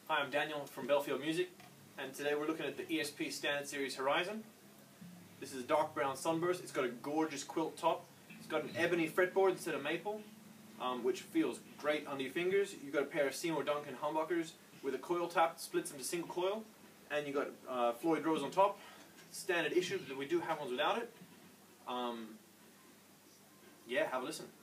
Hi, I'm Daniel from Belfield Music, and today we're looking at the ESP Standard Series Horizon. This is a Dark Brown Sunburst. It's got a gorgeous quilt top. It's got an ebony fretboard instead of maple, which feels great under your fingers. You've got a pair of Seymour Duncan humbuckers with a coil tap that splits into single coil, and you've got Floyd Rose on top. Standard issue, but we do have ones without it. Yeah, have a listen.